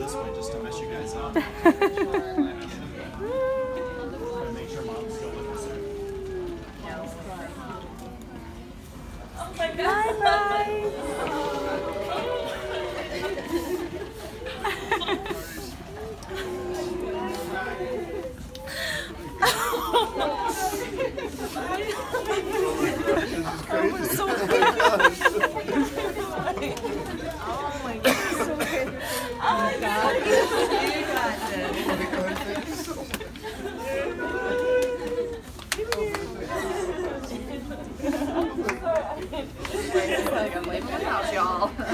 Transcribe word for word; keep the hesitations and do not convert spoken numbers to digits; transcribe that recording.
this way just to mess you guys up. Make sure mom's still with us there. Oh my God. Bye, Bryce. That was so good. Oh my God, so good. Oh my God, you got this. I'm leaving the house, y'all.